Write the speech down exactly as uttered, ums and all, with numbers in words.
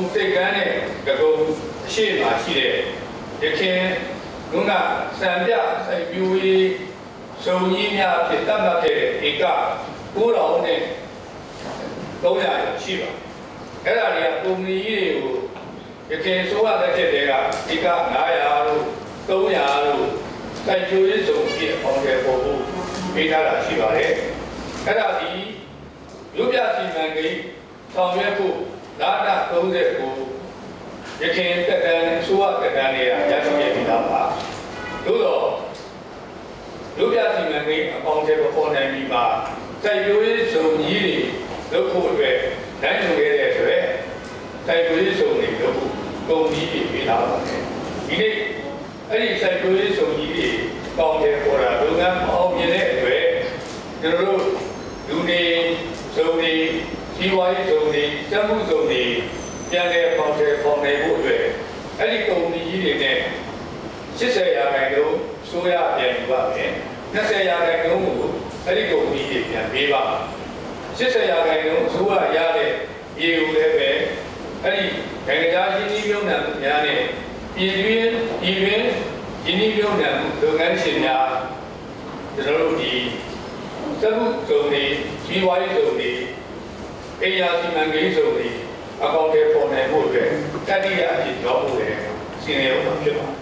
စိတ်ကန်းနဲ့ဒဂုံအရှိမှရှိတဲ့ရခင်ကစံပြစိုက်ပျိုးရေးစုံကြီးများဖြစ်တတ်မှတ်ခဲ့တဲ့ဧက၉ထောင်နဲ့သုံးရာရှိပါအဲ့ဒါတွေကကုမ္ပဏီကြီးတွေကိုရခင်ဆိုရတဲ့တဲ့တွေကဧက၅ရာတို့သုံးရာတို့စိုက်ပျိုးရေးစုံကြီးအပေါင်းတဲ့ပုံဖို့ပေးထားတာရှိပါတယ်အဲ့ဒါဒီမြို့ပြစီမံကိန်းဆောင်ရွက်ဖို့လာတာသုံးတဲ့ကိုရခင်တက်တန်းဆိုရတက်တန်းတွေကရရှိခဲ့ပြီးသားပါသို့တော့မြို့ပြစီမံကိန်းအပေါင်းတဲ့ပေါ်နိုင်ပြီးမှစိုက်ပျိုးရေးစုံကြီးတွေလုပ်ဖို့အတွက်နိုင်ယူခဲ့တဲ့အတွက်စိုက်ပျိုးရေးစုံတွေလုပ်ဖို့ကုန်ကြီးတွေပေးထားပါတယ်ဒီနေ့အဲ့ဒီစိုက်ပျိုးရေးစုံကြီးတွေပေါင်းတဲ့ပေါ်တာလုပ်ငန်းမအောင်မြင်တဲ့အတွက်ကျွန်တော်တို့လူနေစုံတွေစီးပွားရေးစုံတွေစက်မှုစုံတွေပြန်လည်ပေါင်းတဲ့ပေါ်နိုင်ဖို့အတွက်အဲ့ဒီကုန်ကြီးတွေနဲ့၈၀ရာခိုင်နှုန်းဆိုရပြန်ယူပါမယ်၂၀ရာခိုင်နှုန်းကိုအဲ့ဒီကုန်ကြီးတွေပြန်ပေးပါ၈၀ရာခိုင်နှုန်းဆိုရရတဲ့ရေကိုလည်းပဲအဲ့ဒီနိုင်ငံခြားရင်းနှီးမြှုပ်နှံမှုများနဲ့ပြည်တွင်းပြည်တွင်းရင်းနှီးမြှုပ်နှံမှုလုပ်ငန်းရှင်များကျွန်တော်တို့ဒီစက်မှုစုံတွေကြီးပွားရေးစုံတွေအိမ်ယာစီမံကိန်းစုံတွေအကောင့်တွေပေါ်နိုင်ဖို့အတွက်တတိယအဖြစ်ကြောင်းဖို့လည်းစီစဉ်ရမှာဖြစ်ပါတယ်